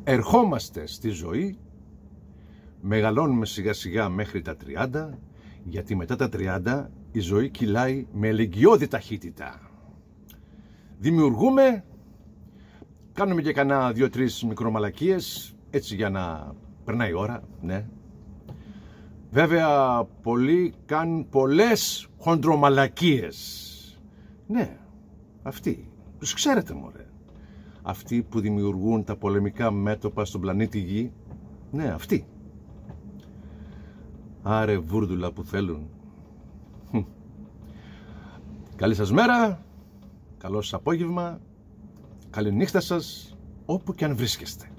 ερχόμαστε στη ζωή, μεγαλώνουμε σιγά σιγά μέχρι τα 30, γιατί μετά τα 30 η ζωή κυλάει με ελεγγυώδη ταχύτητα. Δημιουργούμε, κάνουμε και κανένα 2-3 μικρομαλακίες, έτσι για να περνάει η ώρα, ναι. Βέβαια, πολλοί κάνουν πολλές χοντρομαλακίες. Ναι, αυτοί, τους ξέρετε μωρέ. Αυτοί που δημιουργούν τα πολεμικά μέτωπα στον πλανήτη Γη, ναι, αυτοί. Άρε βούρδουλα που θέλουν. Καλή σας μέρα, καλό σας απόγευμα, καλή νύχτα σας, όπου και αν βρίσκεστε.